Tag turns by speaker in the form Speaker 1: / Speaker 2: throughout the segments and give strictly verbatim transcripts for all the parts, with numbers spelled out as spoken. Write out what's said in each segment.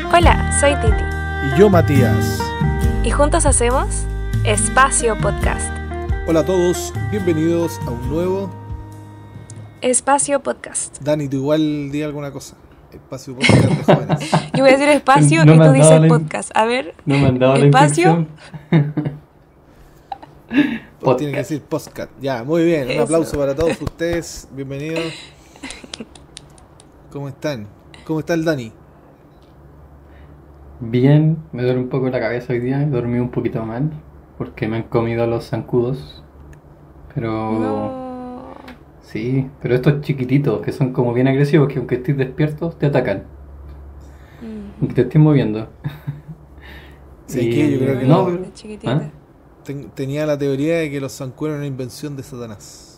Speaker 1: Hola, soy Titi.
Speaker 2: Y yo, Matías.
Speaker 1: Y juntos hacemos Espacio Podcast.
Speaker 2: Hola a todos, bienvenidos a un nuevo
Speaker 1: Espacio Podcast.
Speaker 2: Dani, tú igual di alguna cosa. Espacio Podcast de jóvenes.
Speaker 1: Yo voy a decir espacio
Speaker 3: No
Speaker 1: y
Speaker 3: me
Speaker 1: tú
Speaker 3: han dado
Speaker 1: dices
Speaker 3: la in-
Speaker 1: podcast. A ver,
Speaker 3: No me han dado la
Speaker 1: espacio.
Speaker 3: instrucción.
Speaker 2: Pues tiene que decir podcast. Ya, muy bien. Un
Speaker 1: Eso.
Speaker 2: aplauso para todos ustedes. Bienvenidos. ¿Cómo están? ¿Cómo está el Dani?
Speaker 3: Bien, me duele un poco la cabeza hoy día, he dormido un poquito mal porque me han comido los zancudos. Pero
Speaker 1: No.
Speaker 3: sí, pero estos chiquititos que son como bien agresivos, que aunque estés despierto te atacan,
Speaker 1: Mm.
Speaker 3: aunque te estés moviendo.
Speaker 2: Sí,
Speaker 3: Y-
Speaker 2: que yo creo que
Speaker 3: no,
Speaker 2: no.
Speaker 3: pero-
Speaker 1: De chiquitita.
Speaker 3: ¿Ah?
Speaker 2: Ten- tenía la teoría de que los zancudos eran una invención de Satanás.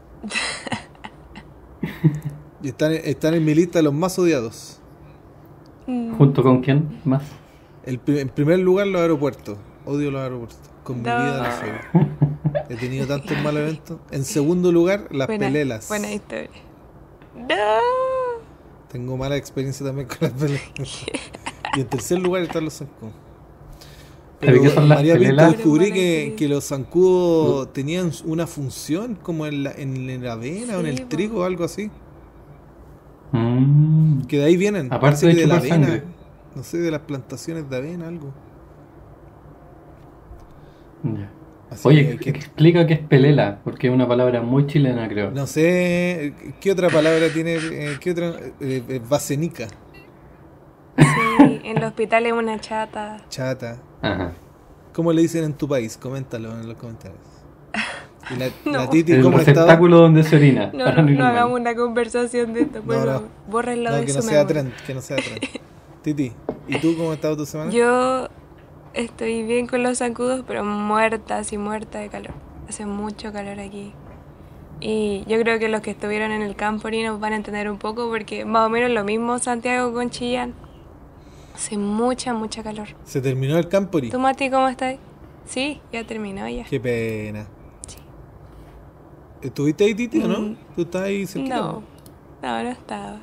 Speaker 2: Y están, están en mi lista de los más odiados.
Speaker 1: Mm.
Speaker 3: ¿Junto con quién más?
Speaker 2: El, pri- en primer lugar, los aeropuertos. Odio los aeropuertos. Con mi
Speaker 1: No.
Speaker 2: vida los odio. He tenido tantos malos eventos. En segundo lugar, las
Speaker 1: Buena,
Speaker 2: pelelas.
Speaker 1: buena historia. No.
Speaker 2: Tengo mala experiencia también con las pelelas. Y en tercer lugar están los zancudos.
Speaker 3: ¿Pero qué son las
Speaker 2: María Pinto,
Speaker 3: pelelas?
Speaker 2: descubrí
Speaker 1: Pero
Speaker 2: que,
Speaker 1: mala
Speaker 2: que los zancudos tenían una función como en la, en la avena o en
Speaker 1: Sí,
Speaker 2: el
Speaker 1: po.
Speaker 2: trigo o algo así.
Speaker 3: Mm.
Speaker 2: Que de ahí vienen.
Speaker 3: Aparte
Speaker 2: Parece
Speaker 3: de
Speaker 2: que de la
Speaker 3: chupar
Speaker 2: avena.
Speaker 3: sangre.
Speaker 2: No sé, de las plantaciones de avena, algo.
Speaker 3: Ya.
Speaker 2: Así
Speaker 3: Oye,
Speaker 2: que-
Speaker 3: explica qué es pelela, porque es una palabra muy chilena, creo.
Speaker 2: No sé, ¿qué otra palabra tiene? eh, ¿Qué otra? Eh, eh, vasenica,
Speaker 1: Sí, en el hospital es una chata.
Speaker 2: chata.
Speaker 3: Ajá.
Speaker 2: ¿Cómo le dicen en tu país? Coméntalo en los comentarios. Y la,
Speaker 1: No.
Speaker 2: la Titi,
Speaker 3: El
Speaker 2: ¿cómo ha estado?
Speaker 3: receptáculo donde se orina.
Speaker 1: No,
Speaker 3: para
Speaker 1: no,
Speaker 3: ir
Speaker 1: no
Speaker 3: al baño.
Speaker 1: hagamos una conversación de esto. Por
Speaker 2: No, no.
Speaker 1: favor, bórrenlo
Speaker 2: No,
Speaker 1: de
Speaker 2: que
Speaker 1: su
Speaker 2: no sea
Speaker 1: memoria.
Speaker 2: trend, que no sea trend. Titi, ¿y tú cómo ha estado tu semana?
Speaker 1: Yo estoy bien con los zancudos, pero muerta, así muerta de calor. Hace mucho calor aquí. Y yo creo que los que estuvieron en el Campori nos van a entender un poco, porque más o menos lo mismo Santiago con Chillán. Hace mucha, mucha calor.
Speaker 2: Se terminó el Campori.
Speaker 1: ¿Tú, Mati, cómo estás? Sí, ya terminó ya.
Speaker 2: Qué pena.
Speaker 1: Sí.
Speaker 2: ¿Estuviste ahí, Titi, o no?
Speaker 1: Mm.
Speaker 2: ¿Tú estás ahí cerquita?
Speaker 1: No, no, no estaba.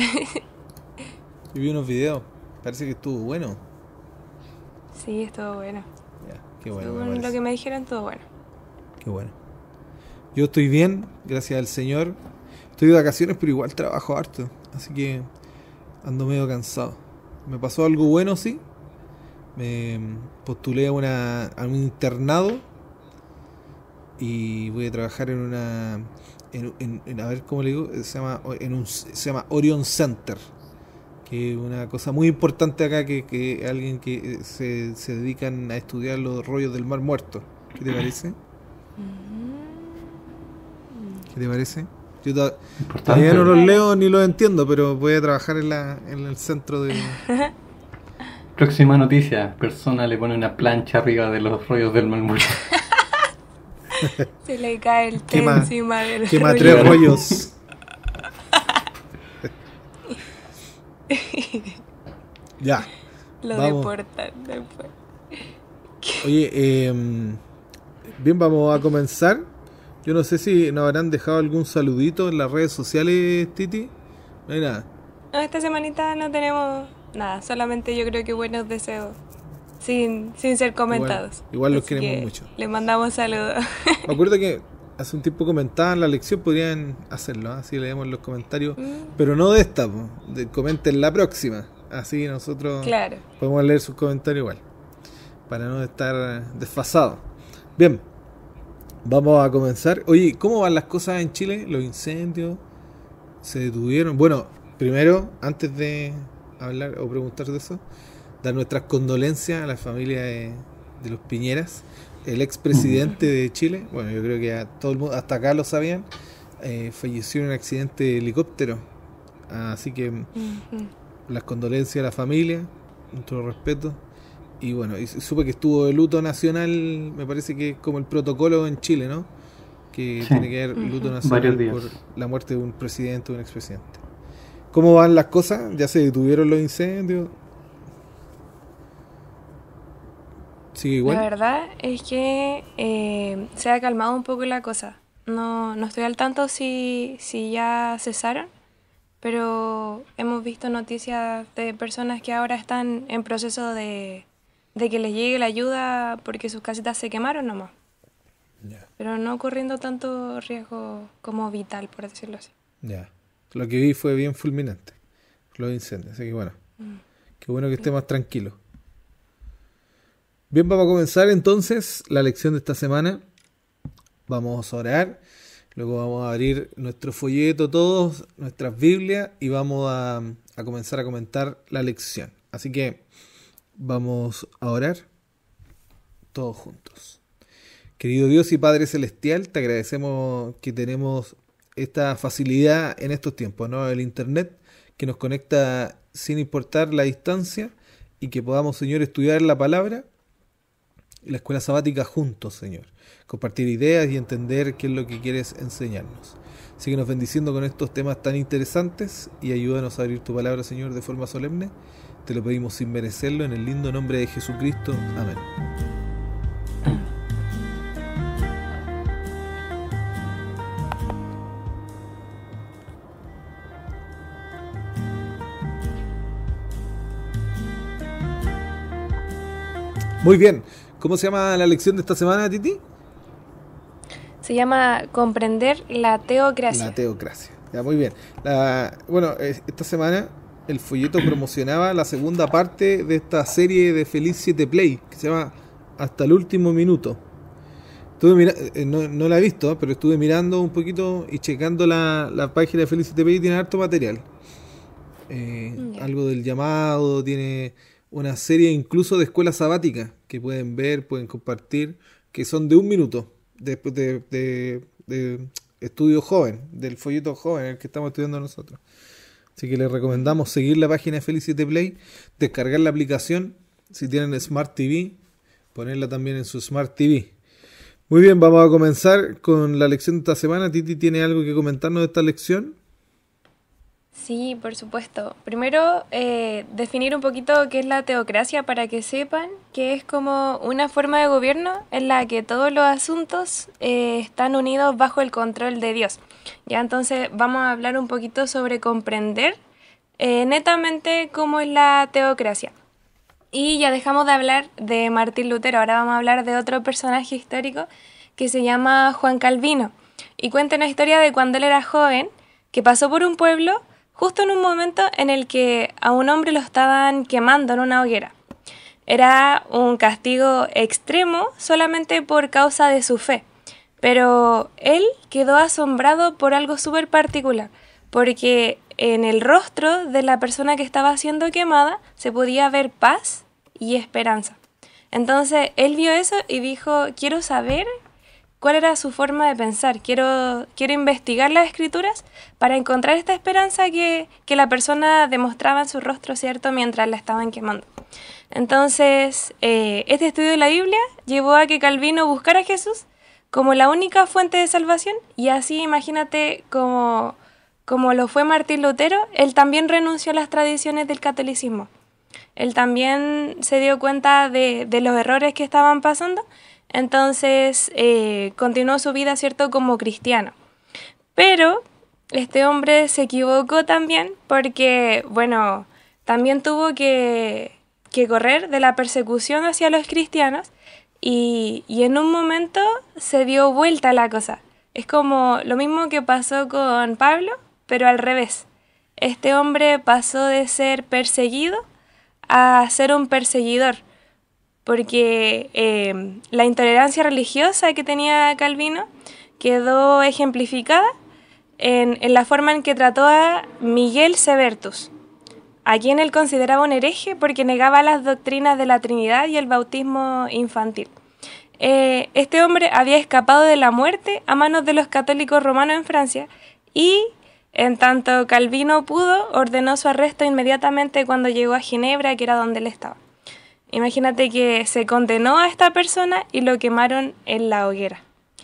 Speaker 2: Yo vi unos videos. Parece que estuvo bueno.
Speaker 1: Sí, estuvo bueno.
Speaker 2: Ya, qué bueno. me
Speaker 1: Según lo
Speaker 2: parece.
Speaker 1: que me dijeron, estuvo bueno.
Speaker 2: Qué bueno. Yo estoy bien, gracias al Señor. Estoy de vacaciones, pero igual trabajo harto. Así que ando medio cansado. Me pasó algo bueno, sí. Me postulé a, una, a un internado. Y voy a trabajar en una... En, en- en- a ver cómo le digo. Se llama, en un, se llama Orion Center. Que es una cosa muy importante acá. Que, que alguien que se, se dedican a estudiar los rollos del Mar Muerto. ¿Qué te parece? ¿Qué te parece? Yo to-
Speaker 3: Importante.
Speaker 2: todavía no los leo ni los entiendo, pero voy a trabajar en, la, en el centro de...
Speaker 3: Próxima noticia. Persona le pone una plancha arriba de los rollos del Mar Muerto.
Speaker 1: Se le cae el té
Speaker 2: Quema-
Speaker 1: encima del
Speaker 2: Quema
Speaker 1: rollo.
Speaker 2: tres rollos. Ya.
Speaker 1: Lo
Speaker 2: Vamos.
Speaker 1: deportan después.
Speaker 2: Oye, eh, bien, vamos a comenzar. Yo no sé si nos habrán dejado algún saludito en las redes sociales, Titi. No hay nada.
Speaker 1: No, esta semanita no tenemos nada, solamente yo creo que buenos deseos, sin, sin ser comentados.
Speaker 2: Igual- igual los
Speaker 1: Así
Speaker 2: queremos
Speaker 1: que
Speaker 2: mucho.
Speaker 1: Les mandamos saludos.
Speaker 2: Me acuerdo que hace un tiempo comentaban la lección, podrían hacerlo, ¿ah? Así leemos los comentarios.
Speaker 1: Mm,
Speaker 2: Pero no de esta, po, de, comenten la próxima. Así nosotros
Speaker 1: claro.
Speaker 2: podemos leer sus comentarios igual. Para no estar desfasados. Bien, vamos a comenzar. Oye, ¿cómo van las cosas en Chile? ¿Los incendios se detuvieron? Bueno, primero, antes de hablar o preguntar de eso, dar nuestras condolencias a la familia de, de los Piñeras. El expresidente de Chile, bueno, yo creo que a todo el mundo, hasta acá lo sabían, eh, falleció en un accidente de helicóptero. Así que
Speaker 1: Ujú.
Speaker 2: las condolencias a la familia, nuestro respeto. Y bueno, y supe que estuvo de luto nacional, me parece que es como el protocolo en Chile, ¿no? Que
Speaker 3: Sí.
Speaker 2: tiene que haber luto nacional
Speaker 3: Varios días.
Speaker 2: por la muerte de un presidente o un expresidente. ¿Cómo van las cosas? ¿Ya se detuvieron los incendios? ¿Sigue igual?
Speaker 1: La verdad es que eh, se ha calmado un poco la cosa. No, no estoy al tanto si, si ya cesaron, pero hemos visto noticias de personas que ahora están en proceso de, de que les llegue la ayuda porque sus casitas se quemaron nomás.
Speaker 2: Ya.
Speaker 1: Pero no corriendo tanto riesgo como vital, por decirlo así.
Speaker 2: Ya. Lo que vi fue bien fulminante, los incendios, así que bueno,
Speaker 1: Mm.
Speaker 2: qué bueno que esté más tranquilo. Bien, vamos a comenzar entonces la lección de esta semana. Vamos a orar, luego vamos a abrir nuestro folleto todos, nuestras Biblias, y vamos a, a comenzar a comentar la lección. Así que vamos a orar todos juntos. Querido Dios y Padre Celestial, te agradecemos que tenemos esta facilidad en estos tiempos, ¿no? El Internet, que nos conecta sin importar la distancia, y que podamos, Señor, estudiar la palabra y la escuela sabática juntos, Señor. Compartir ideas y entender qué es lo que quieres enseñarnos. Síguenos bendiciendo con estos temas tan interesantes y ayúdanos a abrir tu palabra, Señor, de forma solemne. Te lo pedimos sin merecerlo, en el lindo nombre de Jesucristo. Amén. Muy bien. ¿Cómo se llama la lección de esta semana, Titi?
Speaker 1: Se llama Comprender la teocracia.
Speaker 2: La teocracia. Ya, muy bien. La, bueno, eh, esta semana el folleto promocionaba la segunda parte de esta serie de Feliz siete Play, que se llama Hasta el último minuto. Estuve mira, eh, no, no la he visto, pero estuve mirando un poquito y checando la, la página de Feliz siete Play, y tiene harto material. Eh,
Speaker 1: Ya.
Speaker 2: Algo del llamado, tiene una serie incluso de escuelas sabáticas que pueden ver, pueden compartir, que son de un minuto, de, de, de, de estudio joven, del folleto joven, el que estamos estudiando nosotros. Así que les recomendamos seguir la página de Feliz siete Play, descargar la aplicación, si tienen Smart T V, ponerla también en su Smart T V. Muy bien, vamos a comenzar con la lección de esta semana. Titi, ¿tiene algo que comentarnos de esta lección?
Speaker 1: Sí, por supuesto. Primero, eh, definir un poquito qué es la teocracia para que sepan que es como una forma de gobierno en la que todos los asuntos eh, están unidos bajo el control de Dios. Ya, entonces vamos a hablar un poquito sobre comprender eh, netamente cómo es la teocracia. Y ya dejamos de hablar de Martín Lutero, ahora vamos a hablar de otro personaje histórico que se llama Juan Calvino. Y cuenta una historia de cuando él era joven, que pasó por un pueblo justo en un momento en el que a un hombre lo estaban quemando en una hoguera. Era un castigo extremo solamente por causa de su fe, pero él quedó asombrado por algo súper particular, porque en el rostro de la persona que estaba siendo quemada se podía ver paz y esperanza. Entonces él vio eso y dijo, quiero saber cuál era su forma de pensar, quiero, quiero investigar las escrituras para encontrar esta esperanza que, que la persona demostraba en su rostro, ¿cierto?, mientras la estaban quemando. Entonces, eh, este estudio de la Biblia llevó a que Calvino buscara a Jesús como la única fuente de salvación, y así imagínate como, como lo fue Martín Lutero, él también renunció a las tradiciones del catolicismo. Él también se dio cuenta de, de los errores que estaban pasando. Entonces eh, continuó su vida, ¿cierto?, como cristiano. Pero este hombre se equivocó también porque, bueno, también tuvo que, que correr de la persecución hacia los cristianos y, y en un momento se dio vuelta la cosa. Es como lo mismo que pasó con Pablo, pero al revés. Este hombre pasó de ser perseguido a ser un perseguidor, porque eh, la intolerancia religiosa que tenía Calvino quedó ejemplificada en, en la forma en que trató a Miguel Severtus, a quien él consideraba un hereje porque negaba las doctrinas de la Trinidad y el bautismo infantil. Eh, este hombre había escapado de la muerte a manos de los católicos romanos en Francia y, en tanto Calvino pudo, ordenó su arresto inmediatamente cuando llegó a Ginebra, que era donde él estaba. Imagínate que se condenó a esta persona y lo quemaron en la hoguera.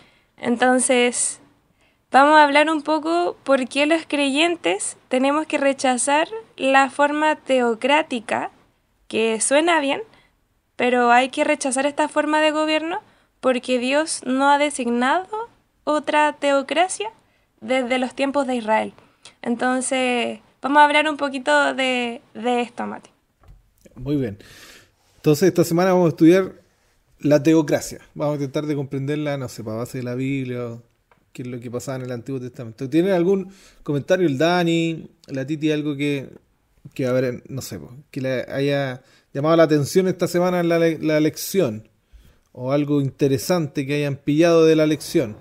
Speaker 1: Entonces, vamos a hablar un poco por qué los creyentes tenemos que rechazar la forma teocrática, que suena bien, pero hay que rechazar esta forma de gobierno porque Dios no ha designado otra teocracia desde los tiempos de Israel. Entonces, vamos a hablar un poquito de, de esto, Mati.
Speaker 2: Muy bien. Entonces esta semana vamos a estudiar la teocracia. Vamos a intentar de comprenderla, no sé, para base de la Biblia, o qué es lo que pasaba en el Antiguo Testamento. ¿Tienen algún comentario el Dani, la Titi, algo que, que a ver, no sé, que le haya llamado la atención esta semana en la, la lección? ¿O algo interesante que hayan pillado de la lección?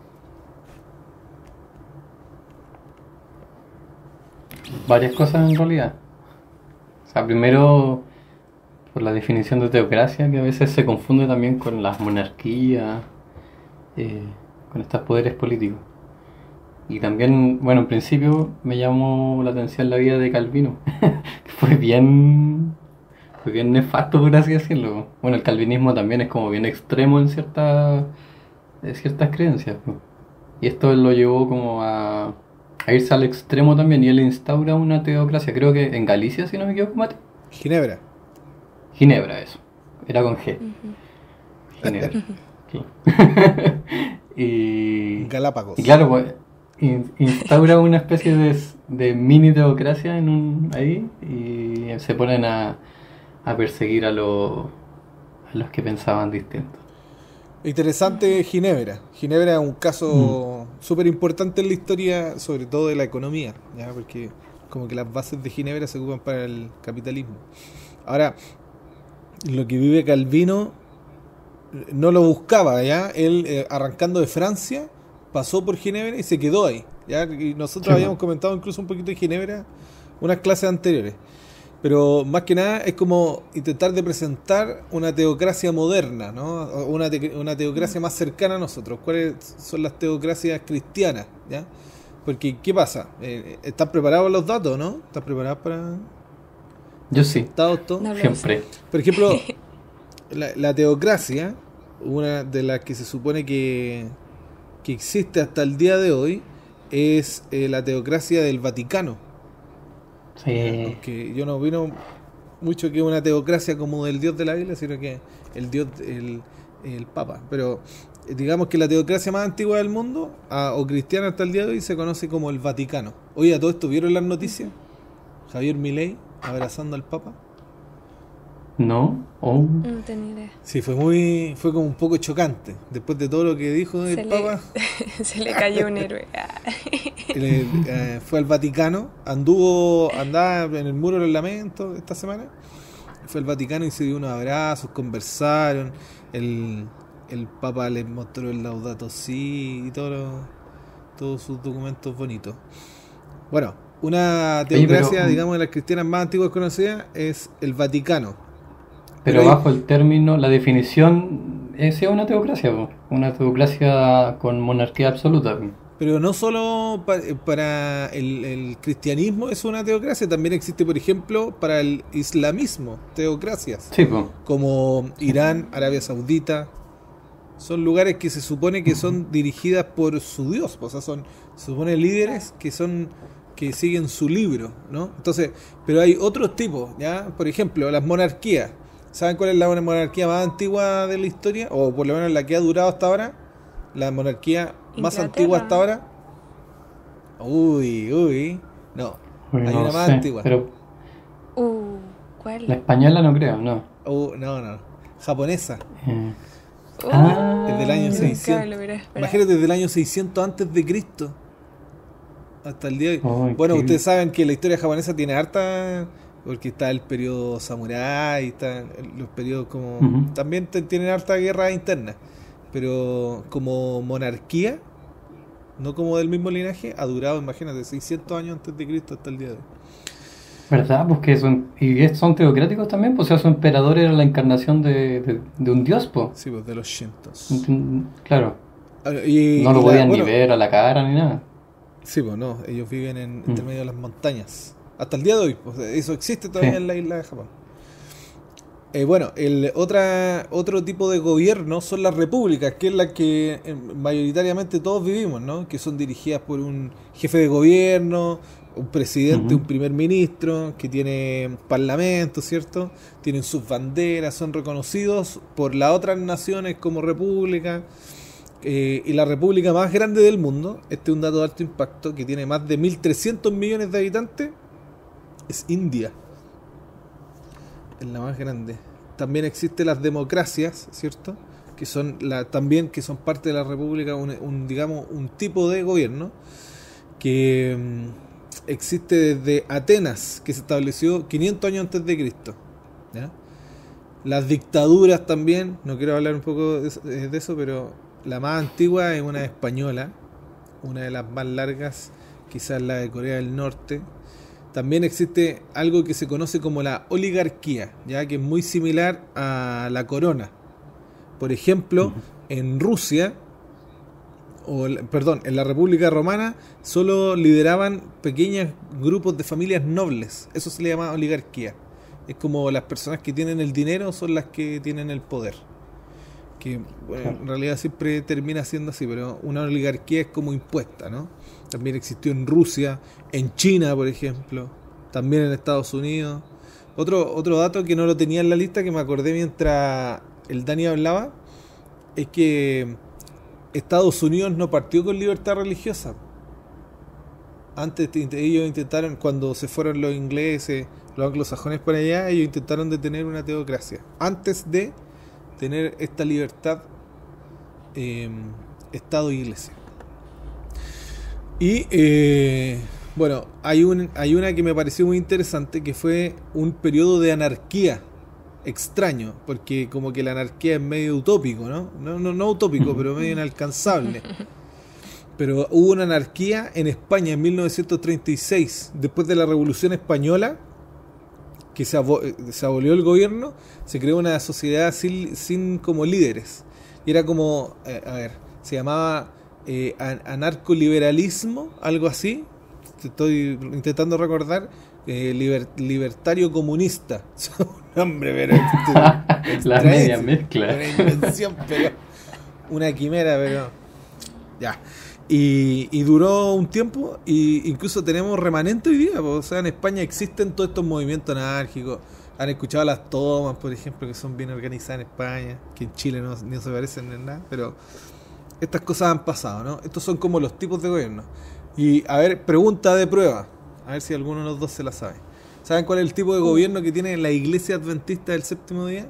Speaker 3: Varias cosas en realidad. O sea, primero, por la definición de teocracia, que a veces se confunde también con las monarquías, eh, con estos poderes políticos. Y también, bueno, en principio me llamó la atención la vida de Calvino, que fue bien, fue bien nefasto, por así decirlo. Bueno, el calvinismo también es como bien extremo en ciertas, en ciertas creencias, ¿no? Y esto lo llevó como a, a irse al extremo también, y él instaura una teocracia, creo que en Galicia, si no me equivoco, Mate.
Speaker 2: Ginebra.
Speaker 3: Ginebra, eso. Era con G.
Speaker 1: Uh-huh.
Speaker 3: Ginebra. Sí. y,
Speaker 2: Galápagos.
Speaker 3: y claro, pues in- instaura una especie de, de mini teocracia en un, ahí, y se ponen a, a perseguir a, los a los que pensaban distinto.
Speaker 2: Interesante Ginebra. Ginebra es un caso mm. súper importante en la historia, sobre todo de la economía, ¿ya? Porque como que las bases de Ginebra se ocupan para el capitalismo. Ahora, lo que vive Calvino no lo buscaba, ¿ya? Él, eh, arrancando de Francia, pasó por Ginebra y se quedó ahí, ¿ya? Y nosotros sí, habíamos comentado incluso un poquito de Ginebra unas clases anteriores. Pero más que nada es como intentar de presentar una teocracia moderna, ¿no? Una, te- una teocracia más cercana a nosotros. ¿Cuáles son las teocracias cristianas? ¿Ya? Porque, ¿qué pasa? Eh, ¿Están preparados los datos, no? ¿Están preparados para...?
Speaker 3: Yo sí,
Speaker 2: ¿Datos todos?
Speaker 1: No lo
Speaker 3: siempre.
Speaker 1: sé.
Speaker 2: Por ejemplo, la, la teocracia, una de las que se supone que, que existe hasta el día de hoy, es eh, la teocracia del Vaticano.
Speaker 3: Sí.
Speaker 2: Aunque yo no opino mucho que una teocracia como del Dios de la Biblia, sino que el Dios, el, el Papa. Pero eh, digamos que la teocracia más antigua del mundo, a, o cristiana hasta el día de hoy, se conoce como el Vaticano. Oye, ¿a todo esto vieron las noticias? Javier Milei abrazando al Papa.
Speaker 3: ¿No? Oh.
Speaker 1: No tenía idea.
Speaker 2: Sí, fue muy, fue como un poco chocante. Después de todo lo que dijo el
Speaker 1: Se
Speaker 2: Papa,
Speaker 1: le, se le cayó un héroe. Ah.
Speaker 2: él, eh, fue al Vaticano, anduvo, andaba en el Muro de los Lamentos esta semana. Fue al Vaticano y se dio unos abrazos, conversaron. El, el Papa les mostró el Laudato Si y todo lo- todos sus documentos bonitos. Bueno, una
Speaker 3: Oye,
Speaker 2: teocracia,
Speaker 3: pero-
Speaker 2: digamos, de las cristianas más antiguas conocidas es el Vaticano.
Speaker 3: Pero
Speaker 2: ahí-
Speaker 3: bajo el término, la definición, es una teocracia, po. Una teocracia con monarquía absoluta. Po.
Speaker 2: Pero no solo pa- para el, el cristianismo es una teocracia, también existe, por ejemplo, para el islamismo, teocracias,
Speaker 3: Sí, pues.
Speaker 2: como Irán, Arabia Saudita. Son lugares que se supone que son dirigidas por su Dios, o sea, son, se supone líderes que son que siguen su libro, ¿no? Entonces, pero hay otros tipos, ¿ya? Por ejemplo, las monarquías. ¿Saben cuál es la monarquía más antigua de la historia? O por lo menos la que ha durado hasta ahora. La monarquía más
Speaker 1: Inglaterra.
Speaker 2: antigua hasta ahora. Uy, uy. No,
Speaker 3: Uy,
Speaker 2: hay
Speaker 3: no
Speaker 2: una más
Speaker 3: sé,
Speaker 2: antigua.
Speaker 3: Pero
Speaker 1: Uh, ¿cuál?
Speaker 3: la española no creo, no.
Speaker 2: Uh, no, no. Japonesa.
Speaker 3: Eh,
Speaker 1: Uh,
Speaker 3: Ah,
Speaker 2: Es del año
Speaker 1: nunca
Speaker 2: seiscientos.
Speaker 1: lo hubiera esperado.
Speaker 2: Imagínate, desde el año seiscientos antes de Cristo hasta el día de hoy.
Speaker 3: Ay,
Speaker 2: Bueno,
Speaker 3: qué-
Speaker 2: ustedes saben que la historia japonesa tiene harta, porque está el periodo samurái, está los periodos como
Speaker 3: Ujú.
Speaker 2: también te- tienen harta guerra interna, pero como monarquía, no como del mismo linaje, ha durado, imagínate, seiscientos años antes de Cristo hasta el día de hoy.
Speaker 3: ¿Verdad? Pues que son, y es- son teocráticos también, pues o sea, su emperador era la encarnación de, de, de un dios, pues.
Speaker 2: Sí, pues de los shintos.
Speaker 3: Claro,
Speaker 2: Y,
Speaker 3: no lo
Speaker 2: y la-
Speaker 3: podían
Speaker 2: bueno,
Speaker 3: ni ver a la cara ni nada.
Speaker 2: Sí, pues no, ellos viven en, entre
Speaker 3: Mm.
Speaker 2: medio de las montañas. Hasta el día de hoy, pues, eso existe todavía
Speaker 3: Sí.
Speaker 2: en la isla de Japón. Eh, bueno, el otra otro tipo de gobierno son las repúblicas, que es la que eh, mayoritariamente todos vivimos, ¿no? Que son dirigidas por un jefe de gobierno, un presidente,
Speaker 3: Ujú.
Speaker 2: un primer ministro, que tiene parlamento, ¿cierto? Tienen sus banderas, son reconocidos por las otras naciones como república. Eh, y la república más grande del mundo, este es un dato de alto impacto, que tiene más de mil trescientos millones de habitantes, es India. Es la más grande. También existen las democracias, ¿cierto? Que son la, también que son parte de la república, un, un digamos un tipo de gobierno que um, existe desde Atenas, que se estableció quinientos años antes de Cristo, ¿ya? Las dictaduras también, no quiero hablar un poco de, de eso, pero la más antigua es una española, una de las más largas, quizás la de Corea del Norte. También existe algo que se conoce como la oligarquía, ya que es muy similar a la corona. Por ejemplo, uh-huh. en Rusia, o perdón, en la República Romana, solo lideraban pequeños grupos de familias nobles. Eso se le llama oligarquía. Es como las personas que tienen el dinero son las que tienen el poder. Que bueno, en realidad siempre termina siendo así, pero una oligarquía es como impuesta, ¿no? También existió en Rusia, en China, por ejemplo, también en Estados Unidos. Otro, otro dato que no lo tenía en la lista, que me acordé mientras el Dani hablaba, es que Estados Unidos no partió con libertad religiosa. Antes ellos intentaron, cuando se fueron los ingleses, los anglosajones para allá, ellos intentaron detener una teocracia. Antes de tener esta libertad, eh, Estado e Iglesia. Y eh, bueno, hay un hay una que me pareció muy interesante, que fue un periodo de anarquía extraño, porque como que la anarquía es medio utópico, ¿no? No, no, no utópico, pero medio inalcanzable. Pero hubo una anarquía en España en mil novecientos treinta y seis, después de la Revolución Española, que se, abo se abolió el gobierno, se creó una sociedad sin, sin como líderes. Y era como, eh, a ver, se llamaba eh, anarcoliberalismo, algo así. Estoy intentando recordar. Eh, liber, libertario comunista. Un nombre, pero
Speaker 3: la media mezcla.
Speaker 2: Una invención, pero una quimera, pero ya. Y, y duró un tiempo, y incluso tenemos remanente hoy día. O sea, en España existen todos estos movimientos anárquicos. Han escuchado las tomas, por ejemplo, que son bien organizadas en España, que en Chile no, no se parecen en nada, pero estas cosas han pasado, ¿no? Estos son como los tipos de gobierno. Y a ver, pregunta de prueba, a ver si alguno de los dos se la sabe. ¿Saben cuál es el tipo de gobierno que tiene la Iglesia Adventista del Séptimo Día?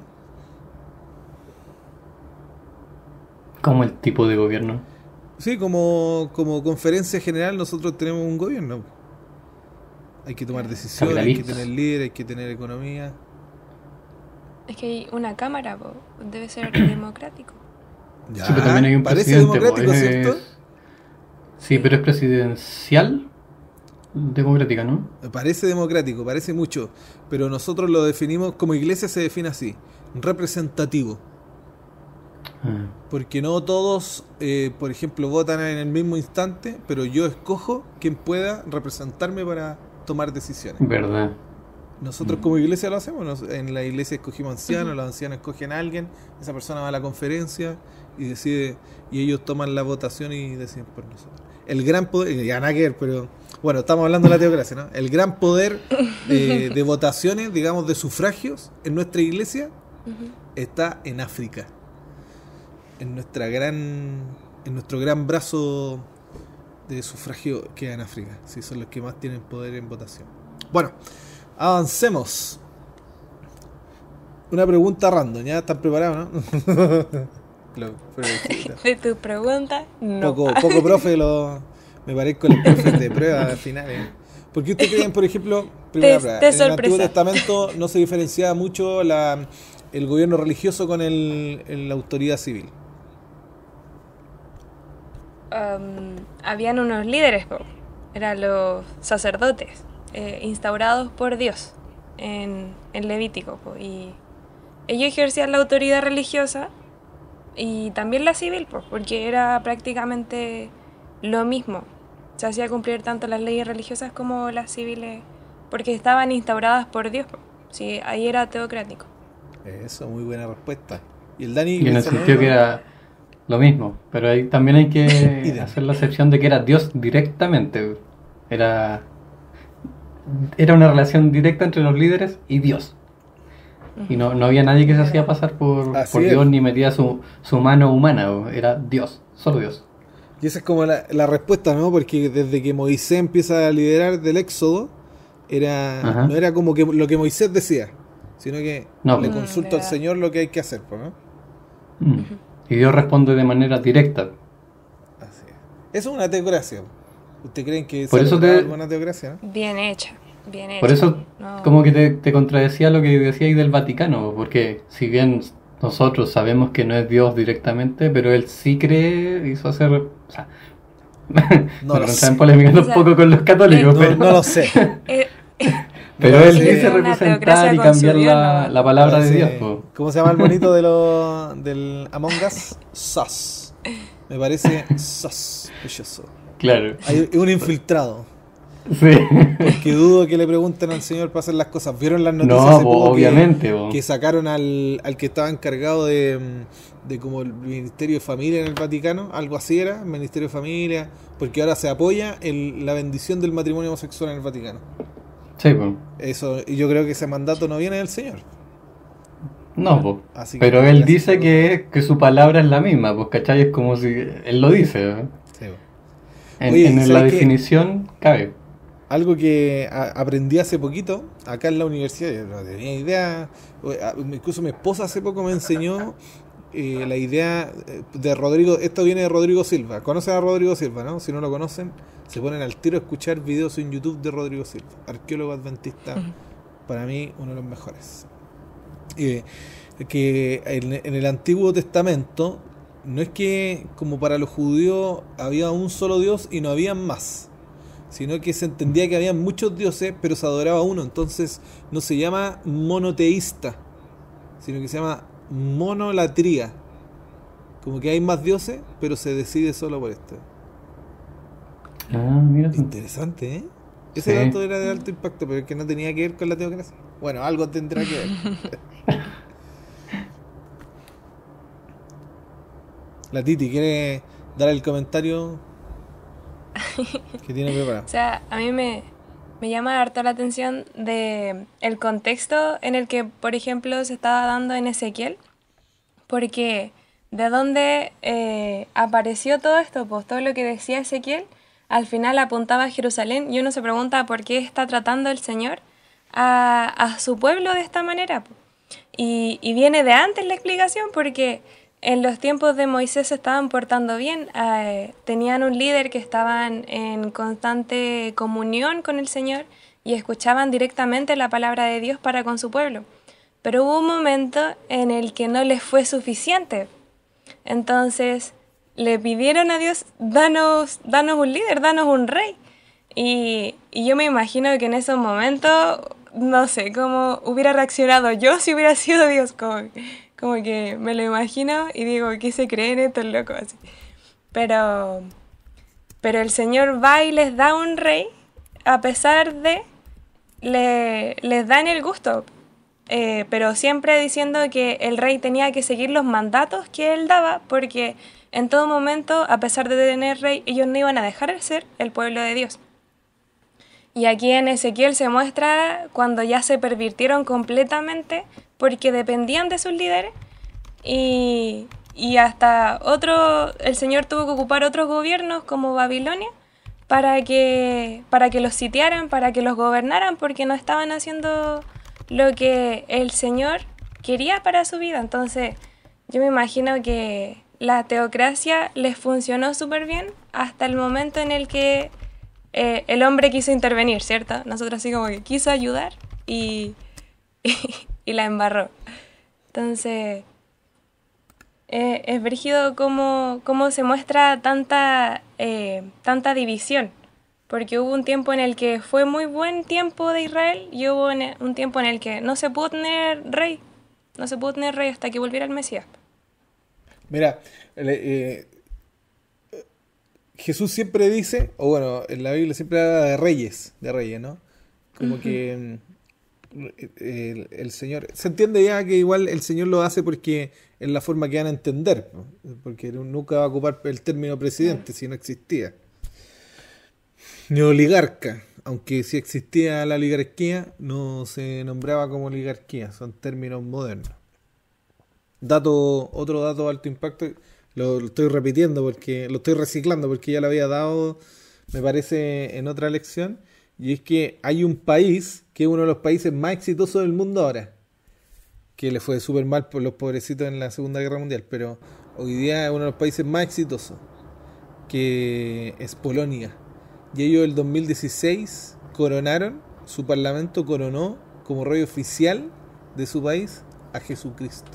Speaker 3: ¿Cómo el tipo de gobierno?
Speaker 2: Sí, como, como conferencia general nosotros tenemos un gobierno. Hay que tomar decisiones, hay que tener líderes, hay que tener economía.
Speaker 1: Es que hay una cámara, po. Debe ser democrático.
Speaker 3: Ya, sí, pero también hay un
Speaker 2: parece democrático,
Speaker 3: po, es...
Speaker 2: ¿cierto?
Speaker 3: Sí, pero es presidencial democrática, ¿no?
Speaker 2: Parece democrático, parece mucho, pero nosotros lo definimos, como iglesia se define así, representativo. Ah. Porque no todos, eh, por ejemplo, votan en el mismo instante, pero yo escojo quien pueda representarme para tomar decisiones.
Speaker 3: ¿Verdad?
Speaker 2: Nosotros como iglesia lo hacemos, en la iglesia escogimos ancianos, uh-huh. Los ancianos escogen a alguien, esa persona va a la conferencia y decide, y ellos toman la votación y deciden por nosotros. El gran poder, ya nada que ver, pero bueno, estamos hablando de la teocracia, ¿no? El gran poder eh, de votaciones, digamos, de sufragios en nuestra iglesia uh-huh. está en África, en nuestra gran, en nuestro gran brazo de sufragio queda en África. Sí, son los que más tienen poder en votación. Bueno, avancemos. Una pregunta random, ¿ya? ¿Están preparados, no?
Speaker 1: De tu pregunta, no.
Speaker 2: Poco, poco profe, lo, me parezco a los profes de prueba al final. ¿eh? Porque ustedes creen, por ejemplo, primera prueba, en el Antiguo Testamento no se diferenciaba mucho la, el gobierno religioso con el, el, la autoridad civil.
Speaker 1: Um, habían unos líderes, po. Eran los sacerdotes, eh, instaurados por Dios en, en Levítico, po. Y ellos ejercían la autoridad religiosa y también la civil, po, porque era prácticamente lo mismo. Se hacía cumplir tanto las leyes religiosas como las civiles, porque estaban instauradas por Dios, po. Sí, ahí era teocrático.
Speaker 2: Eso, muy buena respuesta. Y el Dani,
Speaker 3: y en el sentido que era lo mismo, pero ahí también hay que hacer la excepción de que era Dios directamente. Era era una relación directa entre los líderes y Dios. Y no, no había nadie que se hacía pasar por, por Dios ni metía su, su mano humana. Era Dios, solo Dios.
Speaker 2: Y esa es como la, la respuesta, ¿no? Porque desde que Moisés empieza a liderar del Éxodo, era
Speaker 3: Ajá.
Speaker 2: no era como que lo que Moisés decía, sino que
Speaker 3: No,
Speaker 2: le
Speaker 3: pues.
Speaker 2: consulta
Speaker 1: Mm,
Speaker 2: al
Speaker 1: ya.
Speaker 2: Señor lo que hay que hacer, pues, ¿no?
Speaker 3: Mm. Y Dios responde de manera directa.
Speaker 2: Así es. Eso es una teocracia. ¿Ustedes creen que se
Speaker 3: Por
Speaker 2: ha
Speaker 3: eso
Speaker 2: logrado
Speaker 3: te,
Speaker 2: alguna teocracia, no?
Speaker 1: Bien hecha, bien
Speaker 3: por
Speaker 1: hecha.
Speaker 3: eso
Speaker 1: No,
Speaker 3: como que te, te contradecía lo que decíais del Vaticano, porque si bien nosotros sabemos que no es Dios directamente, pero él sí cree, hizo hacer, o sea,
Speaker 2: No
Speaker 3: bueno,
Speaker 2: lo
Speaker 3: entrar en
Speaker 2: sé.
Speaker 3: polémica
Speaker 1: o
Speaker 3: un
Speaker 1: sea,
Speaker 3: poco con los católicos,
Speaker 1: eh,
Speaker 2: No,
Speaker 3: pero,
Speaker 2: no lo sé.
Speaker 1: eh,
Speaker 2: No
Speaker 3: pero
Speaker 2: lo
Speaker 3: él
Speaker 2: sé.
Speaker 3: dice
Speaker 1: es una
Speaker 3: representar
Speaker 1: teocracia
Speaker 3: y
Speaker 1: con su
Speaker 3: cambiar
Speaker 1: Dios
Speaker 3: la,
Speaker 1: nomás.
Speaker 3: la palabra de Dios,
Speaker 2: Parece,
Speaker 3: pues.
Speaker 2: ¿cómo se llama el bonito de lo, del Among Us? Sus. Me parece sospechoso.
Speaker 3: Claro,
Speaker 2: Hay un infiltrado.
Speaker 3: sí.
Speaker 2: Porque dudo que le pregunten al señor para hacer las cosas. ¿Vieron las noticias
Speaker 3: No,
Speaker 2: hace
Speaker 3: po,
Speaker 2: poco que,
Speaker 3: obviamente, po.
Speaker 2: que sacaron al, al que estaba encargado de, mm, de como el Ministerio de Familia en el Vaticano? Algo así era, el Ministerio de Familia. Porque ahora se apoya el, la bendición del matrimonio homosexual en el Vaticano.
Speaker 3: Sí, pues.
Speaker 2: Eso, y yo creo que ese mandato no viene del señor.
Speaker 3: No, pues.
Speaker 2: Así que
Speaker 3: Pero
Speaker 2: no
Speaker 3: él
Speaker 2: podría
Speaker 3: dice
Speaker 2: ser
Speaker 3: que, que su palabra es la misma, pues, ¿cachai? Es como si él lo dice, ¿eh?
Speaker 2: Sí, po.
Speaker 3: En,
Speaker 2: Oye,
Speaker 3: en la
Speaker 2: ¿sabes qué?
Speaker 3: definición cabe.
Speaker 2: Algo que a- aprendí hace poquito, acá en la universidad, yo no tenía idea, o- a- incluso mi esposa hace poco me enseñó eh, la idea eh, de Rodrigo, esto viene de Rodrigo Silva, conocen a Rodrigo Silva, ¿no? Si no lo conocen, se ponen al tiro a escuchar videos en YouTube de Rodrigo Silva, arqueólogo adventista, para mí uno de los mejores. Eh, que en, en el Antiguo Testamento no es que como para los judíos había un solo Dios y no había más, sino que se entendía que había muchos dioses, pero se adoraba uno. Entonces no se llama monoteísta, sino que se llama monolatría. Como que hay más dioses, pero se decide solo por esto.
Speaker 3: Ah, mira tú.
Speaker 2: Interesante, ¿eh? Ese
Speaker 3: Sí.
Speaker 2: dato era de alto impacto, pero es que no tenía que ver con la teocracia. Bueno, algo tendrá que ver. La Titi, ¿quiere dar el comentario que tiene preparado?
Speaker 1: O sea, a mí me, me llama harto la atención de el contexto en el que, por ejemplo, se estaba dando en Ezequiel, porque de dónde eh, apareció todo esto, pues todo lo que decía Ezequiel, al final apuntaba a Jerusalén, y uno se pregunta por qué está tratando el Señor a, a su pueblo de esta manera, pues. Y, y viene de antes la explicación, porque en los tiempos de Moisés se estaban portando bien, eh, tenían un líder que estaban en constante comunión con el Señor y escuchaban directamente la palabra de Dios para con su pueblo. Pero hubo un momento en el que no les fue suficiente. Entonces le pidieron a Dios, danos, danos un líder, danos un rey. Y, y yo me imagino que en esos momentos, no sé cómo hubiera reaccionado yo si hubiera sido Dios, como, como que me lo imagino y digo, ¿qué se creen estos locos? Así. Pero, pero el Señor va y les da un rey, a pesar de, le, les dan el gusto, eh, pero siempre diciendo que el rey tenía que seguir los mandatos que él daba, porque en todo momento, a pesar de tener rey, ellos no iban a dejar de ser el pueblo de Dios. Y aquí en Ezequiel se muestra cuando ya se pervirtieron completamente porque dependían de sus líderes y, y hasta otro, el Señor tuvo que ocupar otros gobiernos como Babilonia para que, para que los sitiaran, para que los gobernaran, porque no estaban haciendo lo que el Señor quería para su vida. Entonces yo me imagino que la teocracia les funcionó súper bien hasta el momento en el que Eh, el hombre quiso intervenir, ¿cierto? Nosotros así como que quiso ayudar y, y, y la embarró. Entonces, eh, es brígido cómo, cómo se muestra tanta, eh, tanta división. Porque hubo un tiempo en el que fue muy buen tiempo de Israel y hubo un tiempo en el que no se pudo tener rey. No se pudo tener rey hasta que volviera el Mesías.
Speaker 2: Mira, le- eh, Jesús siempre dice, o bueno, en la Biblia siempre habla de reyes, de reyes, ¿no? Como que mm, el, el Señor, se entiende ya que igual el Señor lo hace porque es la forma que van a entender, ¿no? Porque nunca va a ocupar el término presidente si no existía. Ni oligarca, aunque si existía la oligarquía, no se nombraba como oligarquía, son términos modernos. Dato, otro dato de alto impacto, lo, lo estoy repitiendo porque lo estoy reciclando porque ya lo había dado, me parece, en otra lección, Y es que hay un país que es uno de los países más exitosos del mundo ahora, que le fue súper mal por los pobrecitos en la Segunda Guerra Mundial, pero hoy día es uno de los países más exitosos, que es Polonia. Y ellos el dos mil dieciséis coronaron, su parlamento coronó como rey oficial de su país a Jesucristo.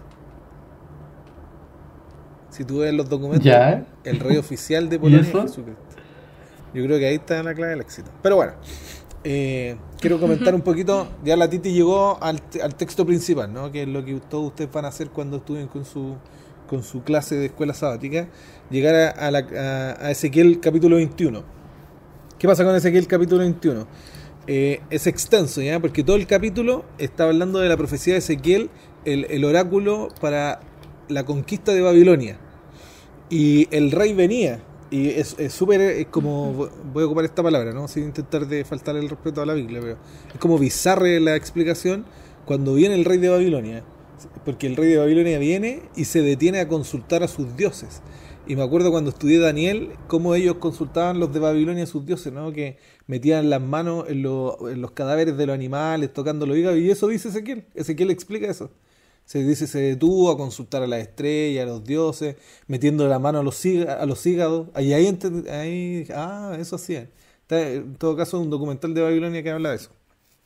Speaker 2: Si tú ves los documentos,
Speaker 3: ¿Ya?
Speaker 2: el rey oficial de
Speaker 3: ¿Y
Speaker 2: Polonia
Speaker 3: eso?
Speaker 2: es Jesucristo. Yo creo que ahí está la clave del éxito. Pero bueno, eh, quiero comentar un poquito. Ya la Titi llegó al, al texto principal, ¿no? Que es lo que todos ustedes van a hacer cuando estudien con su con su clase de escuela sabática. Llegar a, a, la, a, a Ezequiel capítulo veintiuno. ¿Qué pasa con Ezequiel capítulo veintiuno? Eh, es extenso, ¿ya? Porque todo el capítulo está hablando de la profecía de Ezequiel, el, el oráculo para la conquista de Babilonia. Y el rey venía. Y es súper, es, es como, voy a ocupar esta palabra, ¿no? Sin intentar de faltarle el respeto a la Biblia, pero es como bizarre la explicación cuando viene el rey de Babilonia. Porque el rey de Babilonia viene y se detiene a consultar a sus dioses. Y me acuerdo cuando estudié Daniel, cómo ellos consultaban los de Babilonia a sus dioses, ¿no? Que metían las manos en, lo, en los cadáveres de los animales, tocando los hígados, y eso dice Ezequiel. Ezequiel explica eso. Se dice, se detuvo a consultar a las estrellas, a los dioses, metiendo la mano a los, a los hígados. Ahí, ahí, ahí, ah, eso hacían. En todo caso, un documental de Babilonia que habla de eso.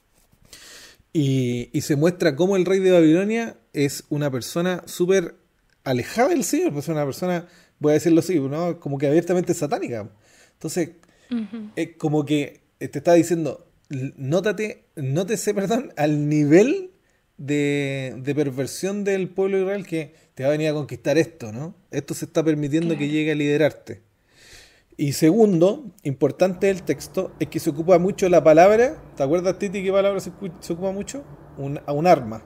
Speaker 2: Y, y se muestra cómo el rey de Babilonia es una persona súper alejada del Señor, pues es una persona, voy a decirlo así, ¿no? Como que abiertamente satánica. Entonces, uh-huh. es como que te está diciendo, nótate, nótese, perdón, al nivel de, de perversión del pueblo de Israel, que te va a venir a conquistar esto, ¿no? Esto se está permitiendo claro. que llegue a liderarte. Y segundo, importante del texto, es que se ocupa mucho la palabra. ¿Te acuerdas, Titi, qué palabra se, se ocupa mucho? Un, a un arma.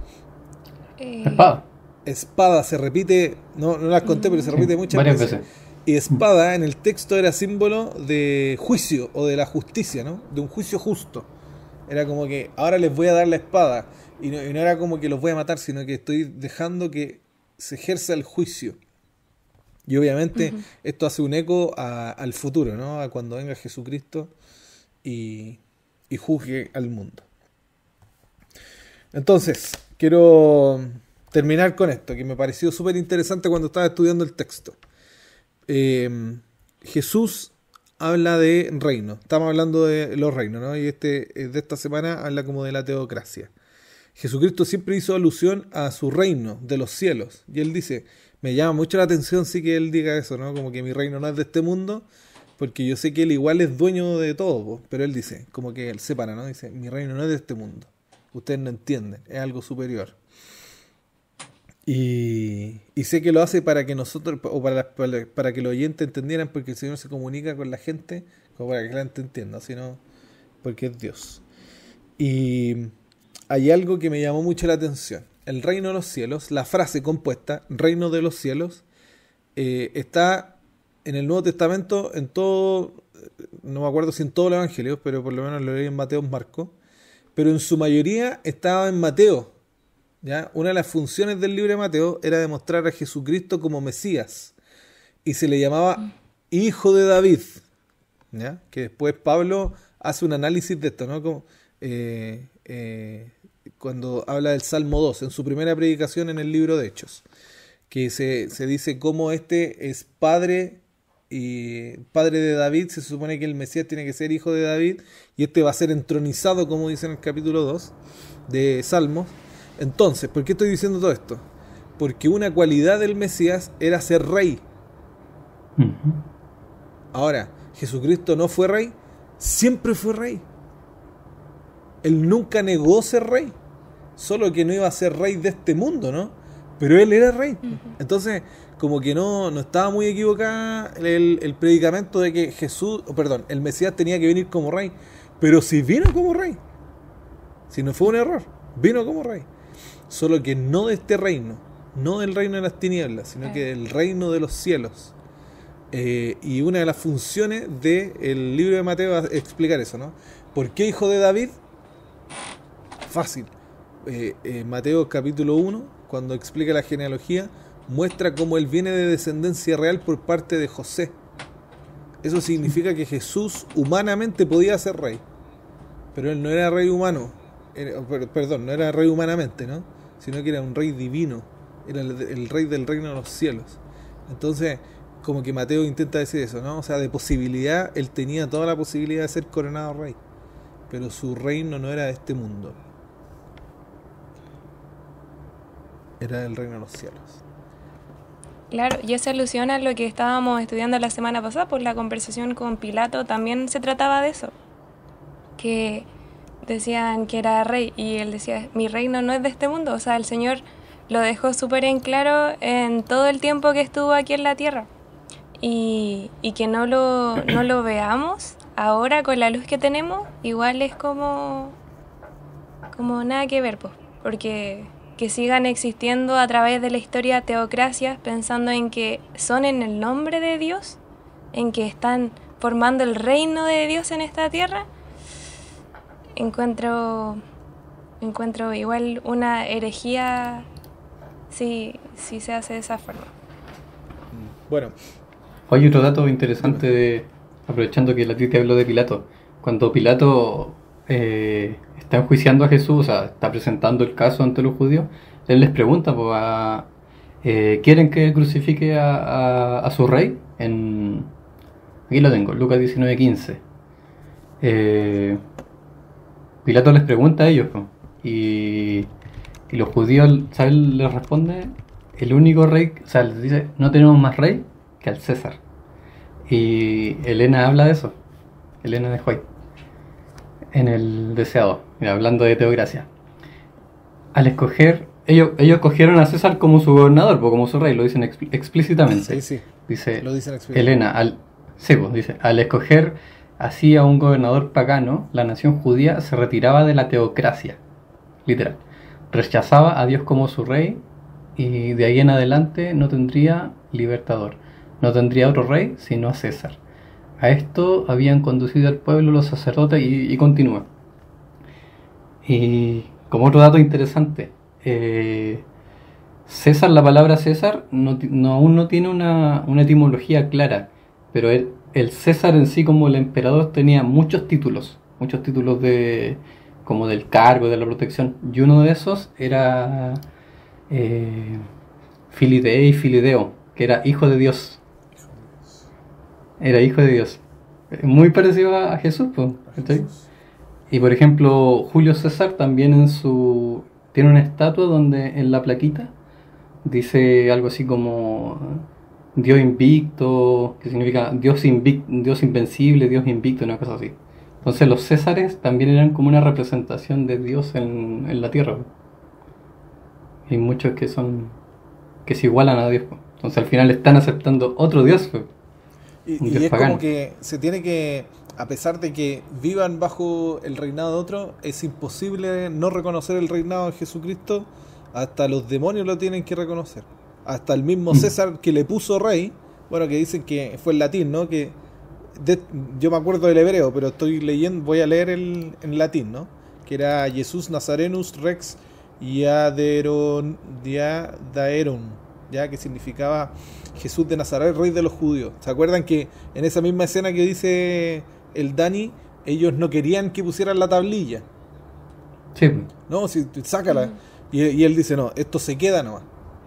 Speaker 3: Eh... Espada.
Speaker 2: Espada, se repite, no, no las conté, pero se repite muchas
Speaker 3: varias
Speaker 2: veces. veces. Y espada en el texto era símbolo de juicio o de la justicia, ¿no? De un juicio justo. Era como que ahora les voy a dar la espada. Y no, y no era como que los voy a matar, sino que estoy dejando que se ejerza el juicio. Y obviamente uh-huh. esto hace un eco a, al futuro, ¿no? A cuando venga Jesucristo y, y juzgue al mundo. Entonces, quiero terminar con esto, que me pareció súper interesante cuando estaba estudiando el texto. Eh, Jesús habla de reino. Estamos hablando de los reinos, ¿no? Y este de esta semana habla como de la teocracia. Jesucristo siempre hizo alusión a su reino de los cielos. Y él dice, me llama mucho la atención sí que él diga eso, ¿no? Como que mi reino no es de este mundo, porque yo sé que él igual es dueño de todo, ¿no? Pero él dice, como que él separa, ¿no? Dice, mi reino no es de este mundo. Ustedes no entienden, es algo superior. Y, y sé que lo hace para que nosotros, o para, para, para que los oyentes entendieran, porque el Señor se comunica con la gente, como para que la gente entienda, sino porque es Dios. Y hay algo que me llamó mucho la atención. El reino de los cielos, la frase compuesta, reino de los cielos, eh, está en el Nuevo Testamento, en todo, no me acuerdo si en todos los evangelios, pero por lo menos lo leí en Mateo, Marcos, pero en su mayoría estaba en Mateo. ¿Ya? Una de las funciones del libro de Mateo era demostrar a Jesucristo como Mesías, y se le llamaba Hijo de David, ¿ya? Que después Pablo hace un análisis de esto, ¿no? Como, eh, eh, cuando habla del Salmo dos, en su primera predicación en el libro de Hechos, que se, se dice cómo este es padre y padre de David. Se supone que el Mesías tiene que ser hijo de David, y este va a ser entronizado, como dice en el capítulo dos de Salmos. Entonces, ¿por qué estoy diciendo todo esto? Porque una cualidad del Mesías era ser rey. Uh-huh. Ahora, Jesucristo no fue rey, siempre fue rey. Él nunca negó ser rey, solo que no iba a ser rey de este mundo, ¿no? Pero él era rey. Uh-huh. Entonces, como que no, no estaba muy equivocada el, el predicamento de que Jesús, oh, perdón, el Mesías tenía que venir como rey. Pero si vino como rey, si no fue un error, vino como rey. Solo que no de este reino, no del reino de las tinieblas, sino que del reino de los cielos. Eh, y una de las funciones del libro de Mateo es explicar eso, ¿no? ¿Por qué hijo de David? Fácil. Eh, eh, Mateo capítulo uno, cuando explica la genealogía, muestra cómo él viene de descendencia real por parte de José. Eso significa que Jesús humanamente podía ser rey, pero él no era rey humano, era- per- perdón, no era rey humanamente, ¿no? Sino que era un rey divino, era el, el rey del reino de los cielos. Entonces, como que Mateo intenta decir eso, ¿no? O sea, de posibilidad, él tenía toda la posibilidad de ser coronado rey, pero su reino no era de este mundo, era del reino de los cielos.
Speaker 1: Claro, y esa alusión a lo que estábamos estudiando la semana pasada, por la conversación con Pilato, también se trataba de eso. Que decían que era rey y él decía, mi reino no es de este mundo. O sea, el Señor lo dejó súper en claro en todo el tiempo que estuvo aquí en la tierra. Y, y que no lo, no lo veamos ahora con la luz que tenemos, igual es como, como nada que ver, pues. Porque que sigan existiendo a través de la historia teocracias pensando en que son en el nombre de Dios, en que están formando el reino de Dios en esta tierra, encuentro encuentro igual una herejía si, si se hace de esa forma.
Speaker 2: Bueno,
Speaker 3: Hay otro dato interesante, de, aprovechando que la tía te habló de Pilato. Cuando Pilato eh, está enjuiciando a Jesús, o sea, está presentando el caso ante los judíos, él les pregunta, pues, a, eh, ¿quieren que crucifique a, a, a su rey? En, aquí lo tengo, Lucas diecinueve quince. Eh, Pilato les pregunta a ellos, pues, y, y los judíos, ¿sabes? Les responde, el único rey, o sea, les dice, no tenemos más rey que al César. Y Elena habla de eso, Elena de White, en el Deseado, mira, hablando de teocracia. Al escoger, ellos, ellos escogieron a César como su gobernador, o como su rey, lo dicen explí- explícitamente.
Speaker 2: sí, sí,
Speaker 3: Dice
Speaker 2: lo dicen explícitamente.
Speaker 3: Elena, al, sí, pues, dice, al escoger así a un gobernador pagano, la nación judía se retiraba de la teocracia, literal. Rechazaba a Dios como su rey y de ahí en adelante no tendría libertador. No tendría otro rey sino a César. A esto habían conducido al pueblo los sacerdotes y, y continúa. Y como otro dato interesante, eh, César, la palabra César no, ti- no- aún no tiene una, una etimología clara, pero el, el César en sí como el emperador tenía muchos títulos, muchos títulos de como del cargo, de la protección, y uno de esos era eh, Filidei Filideo, que era hijo de Dios. Era hijo de Dios. Muy parecido a, a Jesús, pues, ¿cachai? Y por ejemplo, Julio César también en su tiene una estatua donde en la plaquita dice algo así como Dios invicto, que significa Dios invic- Dios invencible, Dios invicto, una cosa así. Entonces los Césares también eran como una representación de Dios en, en la tierra. Hay muchos que son que se igualan a Dios. Entonces al final están aceptando otro Dios.
Speaker 2: Y,
Speaker 3: Un
Speaker 2: y
Speaker 3: dios
Speaker 2: es
Speaker 3: pagano.
Speaker 2: como que se tiene que, a pesar de que vivan bajo el reinado de otro, es imposible no reconocer el reinado de Jesucristo. Hasta los demonios lo tienen que reconocer. Hasta el mismo
Speaker 3: Mm.
Speaker 2: César que le puso rey, bueno, que dicen que fue en latín, ¿no? Que de- yo me acuerdo del hebreo, pero estoy leyendo, voy a leer el, en latín, ¿no? Que era Jesús Nazarenus Rex Diaderon, Diadaeron, ya, que significaba Jesús de Nazaret, rey de los judíos. ¿Se acuerdan que en esa misma escena que dice el Dani, ellos no querían que pusieran la tablilla?
Speaker 3: Sí.
Speaker 2: No, si sácala. Y, y él dice, no, esto se queda nomás.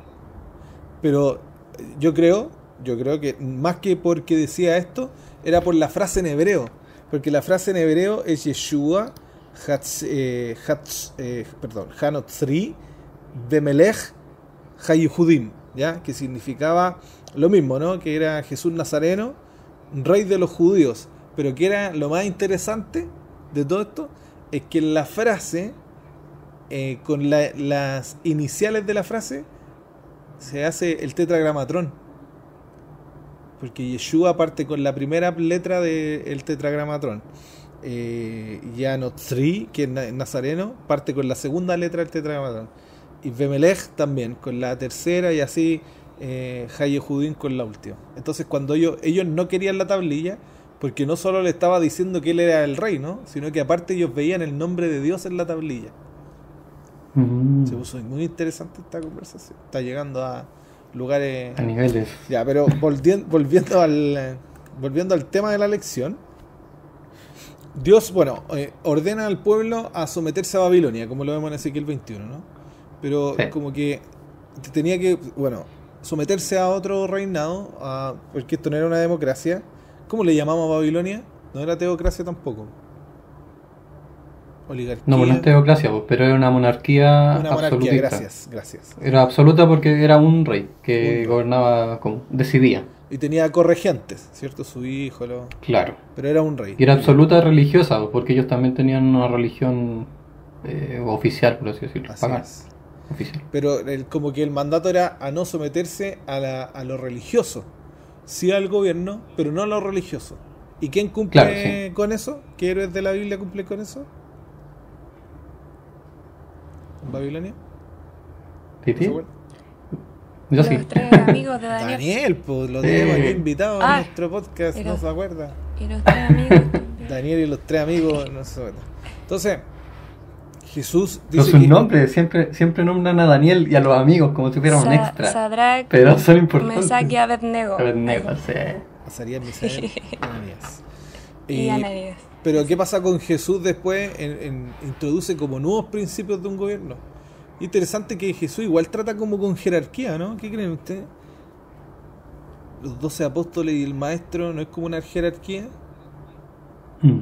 Speaker 2: Pero yo creo, yo creo que más que porque decía esto, era por la frase en hebreo. Porque la frase en hebreo es Yeshua, Hatz, eh, Hatz, eh, perdón, Hanotzri, Bemelech, Hayuhudim, ¿ya? Que significaba lo mismo, ¿no? Que era Jesús Nazareno, rey de los judíos. Pero que era lo más interesante de todo esto, es que la frase, eh, con la- las iniciales de la frase, se hace el tetragramatrón. Porque Yeshua parte con la primera letra del tetragramatrón. Eh, Yanotzri, que es na- nazareno, parte con la segunda letra del tetragramatrón. Y Bemelech también, con la tercera, y así eh, Hayehudin con la última. Entonces cuando ellos, ellos no querían la tablilla, porque no solo le estaba diciendo que él era el rey, ¿no? Sino que aparte ellos veían el nombre de Dios en la tablilla.
Speaker 3: Mm.
Speaker 2: Se puso muy interesante esta conversación. Está llegando a lugares...
Speaker 3: A niveles.
Speaker 2: Ya, pero volviendo, volviendo al volviendo al tema de la lección, Dios, bueno, eh, ordena al pueblo a someterse a Babilonia, como lo vemos en Ezequiel veintiuno, ¿no? Pero
Speaker 3: Sí.
Speaker 2: como que tenía que, bueno, someterse a otro reinado, a, porque esto no era una democracia. ¿Cómo le llamamos a Babilonia? No era teocracia tampoco. Oligarquía.
Speaker 3: No, pues no es teocracia, pues, pero era una monarquía
Speaker 2: Una monarquía,
Speaker 3: absolutista.
Speaker 2: gracias, gracias.
Speaker 3: Era absoluta porque era un rey que
Speaker 2: Un rey.
Speaker 3: gobernaba, como decidía.
Speaker 2: Y tenía corregentes, ¿cierto? Su hijo, lo...
Speaker 3: Claro.
Speaker 2: pero era un rey.
Speaker 3: Y era absoluta religiosa, pues, porque ellos también tenían una religión eh, oficial, por así decirlo.
Speaker 2: Así
Speaker 3: pagana,
Speaker 2: es.
Speaker 3: oficial.
Speaker 2: Pero el, como que el mandato era a no someterse a, la, a lo religioso, sí al gobierno, pero no a lo religioso. ¿Y quién cumple
Speaker 3: Claro, sí.
Speaker 2: con eso? ¿Qué héroes de la Biblia cumple con eso? ¿En Babilonia? ¿No se
Speaker 3: ¿Titi?
Speaker 2: acuerdan?
Speaker 3: Yo
Speaker 1: Los
Speaker 3: sí.
Speaker 1: tres amigos de Daniel.
Speaker 2: Daniel, pues lo
Speaker 3: Sí.
Speaker 2: tenemos aquí invitado a
Speaker 1: Ah,
Speaker 2: nuestro podcast,
Speaker 1: pero-
Speaker 2: no se acuerda.
Speaker 1: Y los tres amigos también.
Speaker 2: Daniel y los tres amigos, no se acuerda. Entonces, Jesús
Speaker 3: No
Speaker 2: dice
Speaker 3: sus
Speaker 2: que...
Speaker 3: nombres, siempre, siempre nombran a Daniel y a los amigos como si fuera un
Speaker 1: Sa-
Speaker 3: extra.
Speaker 1: Sadrach,
Speaker 3: Pero son importantes.
Speaker 1: Mesach y Abednego.
Speaker 3: Abednego, sí.
Speaker 2: Azarías, Misael y Ananías.
Speaker 1: Y Ananías.
Speaker 2: Pero ¿qué pasa con Jesús después? En, en- introduce como nuevos principios de un gobierno. Interesante que Jesús igual trata como con jerarquía, ¿no? ¿Qué creen ustedes? Los doce apóstoles y el maestro, ¿no es como una jerarquía?
Speaker 3: Mm.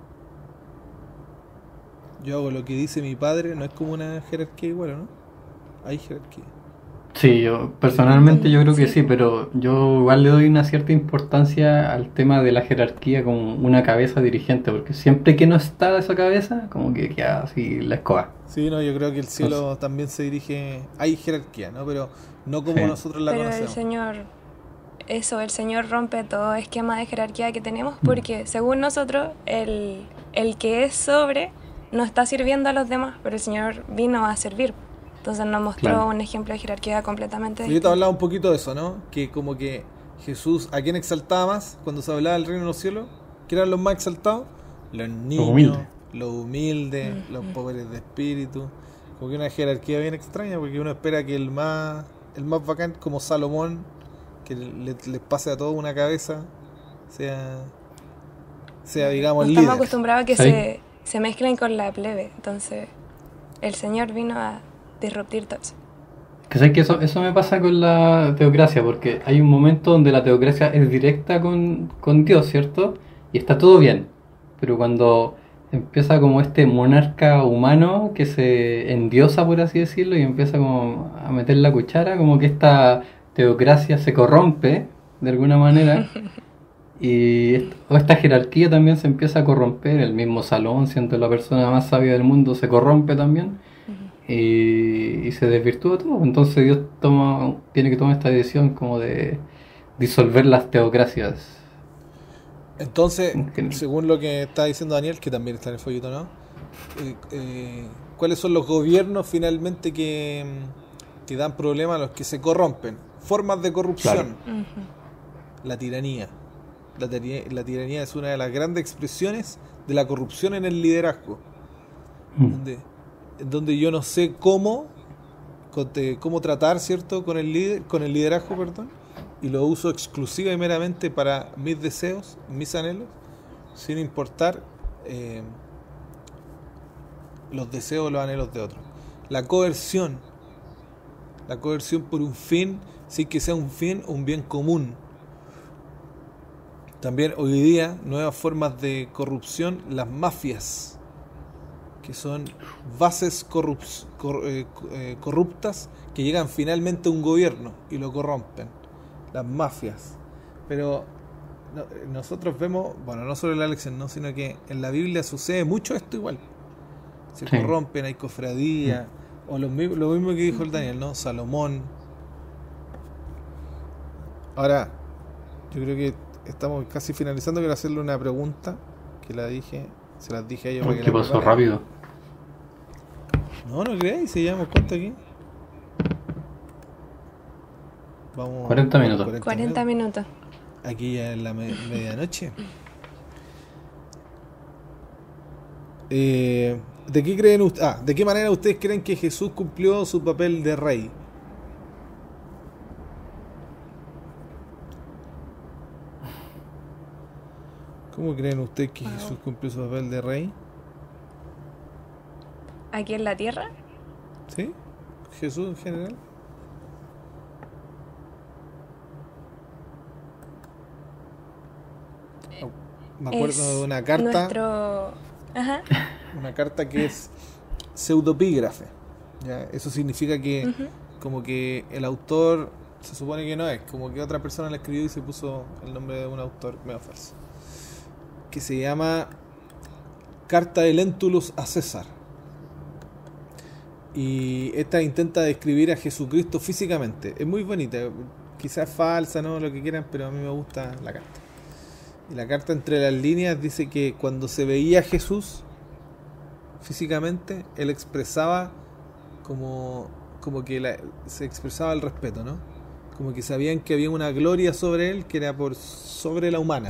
Speaker 2: Yo hago lo que dice mi padre, ¿no es como una jerarquía igual, ¿o no? Hay jerarquía.
Speaker 3: Sí, yo personalmente yo creo que
Speaker 1: Sí.
Speaker 3: sí, pero yo igual le doy una cierta importancia al tema de la jerarquía como una cabeza dirigente, porque siempre que no está esa cabeza, como que queda así la escoba.
Speaker 2: Sí, no, yo creo que el cielo también se dirige... Hay jerarquía, ¿no? Pero no como
Speaker 3: Sí.
Speaker 2: nosotros la
Speaker 1: Pero el
Speaker 2: conocemos.
Speaker 1: Señor, eso, el Señor rompe todo esquema de jerarquía que tenemos
Speaker 3: Mm.
Speaker 1: porque según nosotros, el, el que es sobre no está sirviendo a los demás, pero el Señor vino a servir. Entonces nos mostró
Speaker 3: Claro.
Speaker 1: un ejemplo de jerarquía completamente
Speaker 2: Yo te
Speaker 1: distinto.
Speaker 2: hablaba un poquito de eso, ¿no? Que como que Jesús, ¿a quién exaltaba más cuando se hablaba del reino de los cielos? ¿Quién eran los más exaltados? Los niños,
Speaker 3: humildes.
Speaker 2: los humildes, los pobres de espíritu. Como que una jerarquía bien extraña, porque uno espera que el más, el más bacán, como Salomón, que le- les pase a todos una cabeza, sea, sea digamos,
Speaker 1: No
Speaker 2: líder.
Speaker 1: estamos acostumbrados a que
Speaker 3: Sí.
Speaker 1: se, se mezclen con la plebe. Entonces, el Señor vino a disruptir todo eso.
Speaker 3: Que sé que eso, eso me pasa con la teocracia, porque hay un momento donde la teocracia es directa con, con Dios, ¿cierto? Y está todo bien. Pero cuando empieza como este monarca humano que se endiosa, por así decirlo, y empieza como a meter la cuchara, como que esta teocracia se corrompe de alguna manera. Y est- o esta jerarquía también se empieza a corromper. El mismo Salomón, siendo la persona más sabia del mundo, se corrompe también. Y, y se desvirtúa todo. Entonces Dios toma, tiene que tomar esta decisión como de disolver las teocracias.
Speaker 2: Entonces,
Speaker 3: En general.
Speaker 2: según lo que está diciendo Daniel, que también está en el folleto, ¿no? Eh, eh, ¿Cuáles son los gobiernos finalmente que, mm, que dan problemas a los que se corrompen? Formas de corrupción.
Speaker 3: Claro.
Speaker 1: Ujú.
Speaker 2: La tiranía. La, tira- la tiranía es una de las grandes expresiones de la corrupción en el liderazgo.
Speaker 3: Mm.
Speaker 2: Donde, donde yo no sé cómo, con- te- cómo tratar, ¿cierto? Con el líder, con el liderazgo, perdón, y lo uso exclusiva y meramente para mis deseos, mis anhelos, sin importar eh, los deseos o los anhelos de otros. La coerción, la coerción por un fin, sin que sea un fin, un bien común. También hoy día, nuevas formas de corrupción, las mafias, que son bases corrups- cor- eh, co- eh, corruptas que llegan finalmente a un gobierno y lo corrompen. Las mafias. Pero no- eh, nosotros vemos, bueno, no solo en la lección, no, sino que en la Biblia sucede mucho esto igual. Se
Speaker 3: Sí.
Speaker 2: corrompen, hay cofradías, o lo, mi- lo mismo que dijo el Daniel, ¿no? Salomón. Ahora, yo creo que estamos casi finalizando. Quiero hacerle una pregunta que la dije, se las dije a ellos. para que
Speaker 3: ¿Qué
Speaker 2: la
Speaker 3: pasó
Speaker 2: preparen.
Speaker 3: rápido?
Speaker 2: No, no creáis, se llevamos cuánto aquí. Vamos.
Speaker 3: cuarenta minutos.
Speaker 1: cuarenta minutos.
Speaker 2: Aquí ya es la me- medianoche. Eh, ¿De qué creen ust- ah, ¿de qué manera ustedes creen que Jesús cumplió su papel de rey? ¿Cómo ¿Cómo creen ustedes que
Speaker 1: Wow.
Speaker 2: Jesús cumplió su papel de rey?
Speaker 1: ¿Aquí en la tierra?
Speaker 2: ¿Sí? Jesús en general. Oh, me acuerdo
Speaker 1: Es
Speaker 2: de una carta,
Speaker 1: nuestro... Ajá.
Speaker 2: una carta que es pseudopígrafe. ¿Ya? Eso significa que
Speaker 1: Ujú.
Speaker 2: como que el autor se supone que no es, como que otra persona la escribió y se puso el nombre de un autor medio falso. Que se llama Carta de Lentulus a César. Y esta intenta describir a Jesucristo físicamente. Es muy bonita, quizás es falsa, ¿no? Lo que quieran, pero a mí me gusta la carta. Y la carta entre las líneas dice que cuando se veía a Jesús físicamente, él expresaba como, como que la- se expresaba el respeto, ¿no? Como que sabían que había una gloria sobre él que era por sobre la humana.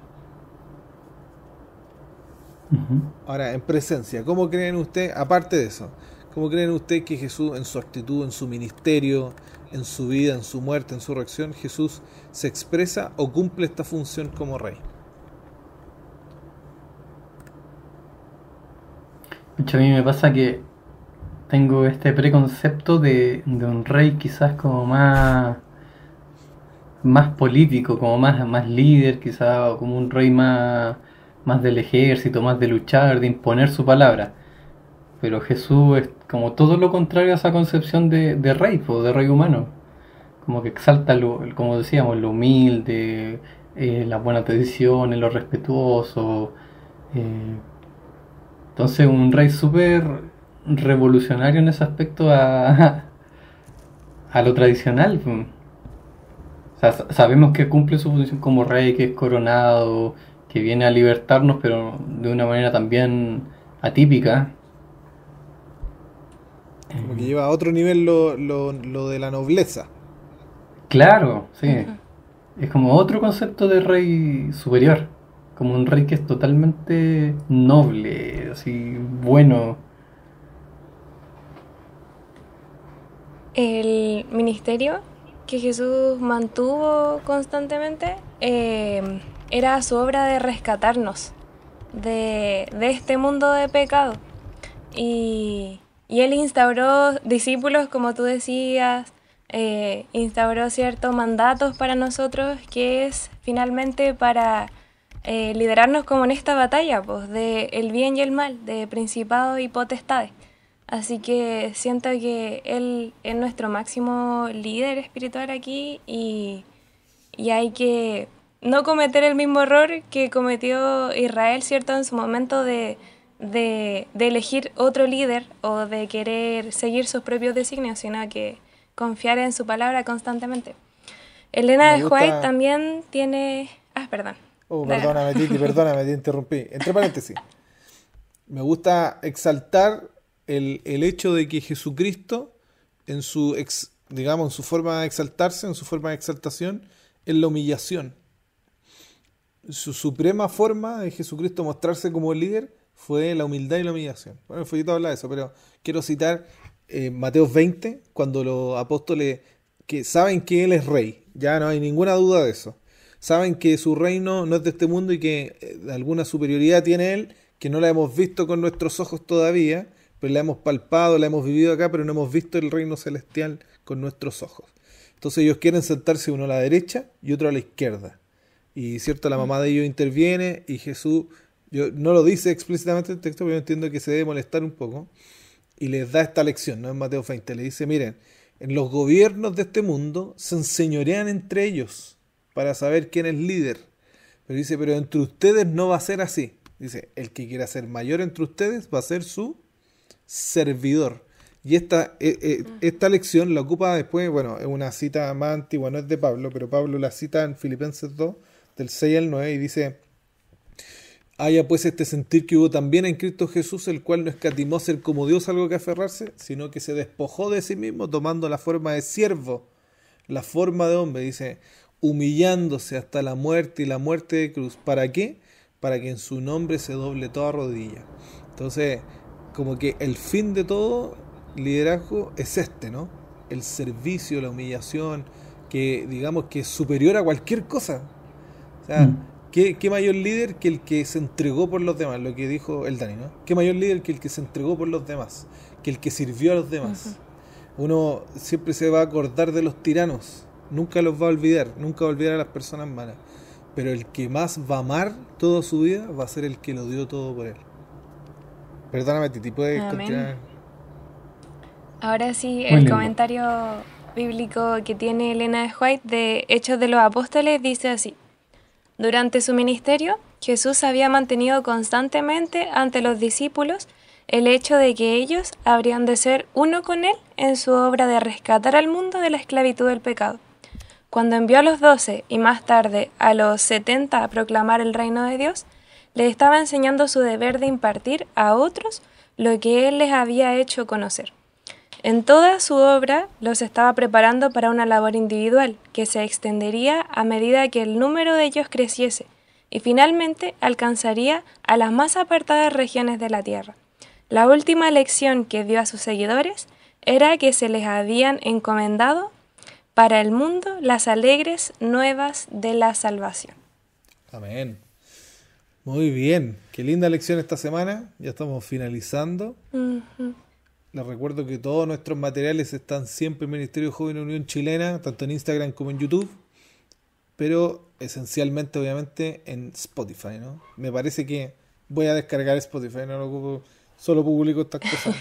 Speaker 3: Ujú.
Speaker 2: Ahora, en presencia, ¿cómo creen ustedes, aparte de eso, cómo creen ustedes que Jesús en su actitud, en su ministerio, en su vida, en su muerte, en su reacción, Jesús se expresa o cumple esta función como rey?
Speaker 3: De hecho, a mí me pasa que tengo este preconcepto de, de un rey quizás como más, más político, como más, más líder, quizás, o como un rey más, más del ejército, más de luchar, de imponer su palabra. Pero Jesús es como todo lo contrario a esa concepción de, de rey, po, de rey humano. Como que exalta, lo, como decíamos, lo humilde, eh, las buenas decisiones, lo respetuoso. eh, entonces, un rey súper revolucionario en ese aspecto a, a lo tradicional. po. O sea, sa- sabemos que cumple su función como rey, que es coronado, que viene a libertarnos, pero de una manera también atípica.
Speaker 2: Como que lleva a otro nivel lo, lo, lo de la nobleza.
Speaker 3: Claro, sí.
Speaker 1: Ujú.
Speaker 3: Es como otro concepto de rey superior. Como un rey que es totalmente noble, así, bueno.
Speaker 1: El ministerio que Jesús mantuvo constantemente eh, era su obra de rescatarnos de, de este mundo de pecado. Y, y él instauró discípulos, como tú decías, eh, instauró ciertos mandatos para nosotros, que es finalmente para eh, liderarnos como en esta batalla, pues, de el bien y el mal, de principados y potestades. Así que siento que él es nuestro máximo líder espiritual aquí y, y hay que no cometer el mismo error que cometió Israel, ¿cierto? En su momento de, de, de elegir otro líder o de querer seguir sus propios designios, sino que confiar en su palabra constantemente. Elena
Speaker 2: Me
Speaker 1: de White
Speaker 2: gusta...
Speaker 1: también tiene... Ah, perdón.
Speaker 2: Oh,
Speaker 1: Dale.
Speaker 2: perdóname, Titi, perdóname, te interrumpí. Entre paréntesis. Me gusta exaltar el, el hecho de que Jesucristo, en su ex, digamos, en su forma de exaltarse, en su forma de exaltación, es la humillación. Su suprema forma de Jesucristo mostrarse como líder fue la humildad y la humillación. Bueno, el follito habla de eso, pero quiero citar eh, Mateo veinte, cuando los apóstoles que saben que Él es rey, ya no hay ninguna duda de eso. Saben que su reino no es de este mundo y que eh, alguna superioridad tiene Él, que no la hemos visto con nuestros ojos todavía, pero la hemos palpado, la hemos vivido acá, pero no hemos visto el reino celestial con nuestros ojos. Entonces ellos quieren sentarse uno a la derecha y otro a la izquierda. Y cierto, la mamá de ellos interviene y Jesús, yo, no lo dice explícitamente el texto, pero yo entiendo que se debe molestar un poco, y les da esta lección, ¿no? En Mateo veinte, le dice, miren, en los gobiernos de este mundo se enseñorean entre ellos para saber quién es líder. Pero dice, pero entre ustedes no va a ser así. Dice, el que quiera ser mayor entre ustedes va a ser su servidor. Y esta, eh, eh, esta lección la ocupa después, bueno, es una cita más antigua, no es de Pablo, pero Pablo la cita en Filipenses dos, del seis al nueve, y dice, haya pues este sentir que hubo también en Cristo Jesús, el cual no escatimó ser como Dios algo que aferrarse, sino que se despojó de sí mismo, tomando la forma de siervo, la forma de hombre, dice, humillándose hasta la muerte y la muerte de cruz. ¿Para qué? Para que en su nombre se doble toda rodilla. Entonces, como que el fin de todo liderazgo es este, ¿no? El servicio, la humillación, que digamos que es superior a cualquier cosa. O sea,
Speaker 3: Mm.
Speaker 2: ¿Qué, qué mayor líder que el que se entregó por los demás? Lo que dijo el Dani, ¿no? ¿Qué mayor líder que el que se entregó por los demás? Que el que sirvió a los demás. Uh-huh. Uno siempre se va a acordar de los tiranos. Nunca los va a olvidar. Nunca va a olvidar a las personas malas. Pero el que más va a amar toda su vida va a ser el que lo dio todo por él. Perdóname, Titi, ¿puedes
Speaker 1: Amén.
Speaker 2: continuar?
Speaker 1: Ahora sí,
Speaker 3: Muy
Speaker 1: el
Speaker 3: lindo.
Speaker 1: comentario bíblico que tiene Elena de White de Hechos de los Apóstoles dice así: durante su ministerio, Jesús había mantenido constantemente ante los discípulos el hecho de que ellos habrían de ser uno con Él en su obra de rescatar al mundo de la esclavitud del pecado. Cuando envió a los doce y más tarde a los setenta a proclamar el reino de Dios, les estaba enseñando su deber de impartir a otros lo que Él les había hecho conocer. En toda su obra los estaba preparando para una labor individual que se extendería a medida que el número de ellos creciese y finalmente alcanzaría a las más apartadas regiones de la tierra. La última lección que dio a sus seguidores era que se les habían encomendado para el mundo las alegres nuevas de la salvación.
Speaker 2: Amén. Muy bien. Qué linda lección esta semana. Ya estamos finalizando.
Speaker 1: Uh-huh.
Speaker 2: Les recuerdo que todos nuestros materiales están siempre en Ministerio Joven Unión Chilena, tanto en Instagram como en YouTube, pero esencialmente, obviamente, en Spotify, ¿no? Me parece que voy a descargar Spotify, no lo ocupo, solo publico estas cosas.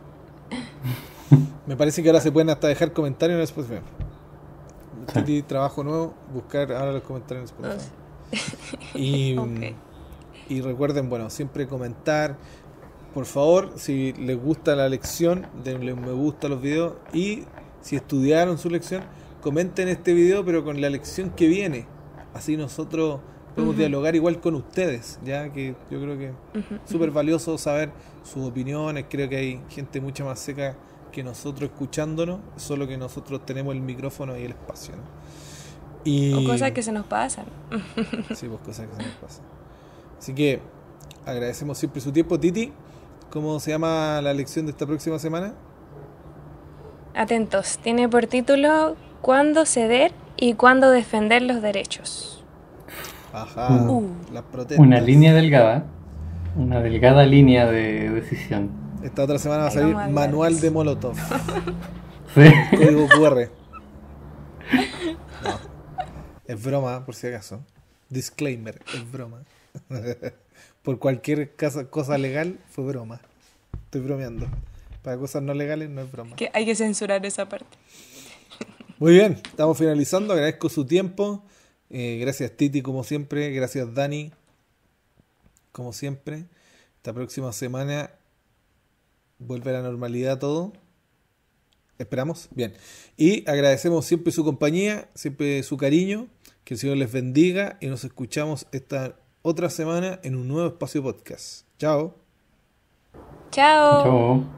Speaker 2: Me parece que ahora se pueden hasta dejar comentarios en Spotify. Sí. Trabajo nuevo, buscar ahora los comentarios en Spotify. Y, okay. y recuerden, bueno, siempre comentar. Por favor, si les gusta la lección, denle un me gusta a los videos. Y si estudiaron su lección, comenten este video, pero con la lección que viene. Así nosotros podemos uh-huh. dialogar igual con ustedes, ya que yo creo que es uh-huh. súper valioso saber sus opiniones. Creo que hay gente mucho más seca que nosotros escuchándonos, solo que nosotros tenemos el micrófono y el espacio, ¿no? Y...
Speaker 1: o cosas que se nos pasan.
Speaker 2: Sí, pues cosas que se nos pasan. Así que agradecemos siempre su tiempo. Titi, ¿cómo se llama la lección de esta próxima semana?
Speaker 1: Atentos, tiene por título ¿Cuándo ceder y cuándo defender los derechos?
Speaker 2: Ajá,
Speaker 3: uh,
Speaker 2: las protestas.
Speaker 3: Una línea delgada, una delgada línea de decisión.
Speaker 2: Esta otra semana va a salir Manual de Molotov.
Speaker 3: Sí.
Speaker 2: Código cu erre. No, es broma, por si acaso. Disclaimer, es broma. Por cualquier cosa, cosa legal, fue broma. Estoy bromeando. Para cosas no legales no es broma.
Speaker 1: Que hay que censurar esa parte.
Speaker 2: Muy bien, estamos finalizando. Agradezco su tiempo. Eh, gracias Titi, como siempre. Gracias Dani, como siempre. Esta próxima semana vuelve a la normalidad todo. Esperamos. Bien. Y agradecemos siempre su compañía, siempre su cariño. Que el Señor les bendiga y nos escuchamos esta otra semana en un nuevo espacio podcast. Chao.
Speaker 1: Chao.
Speaker 3: Chao.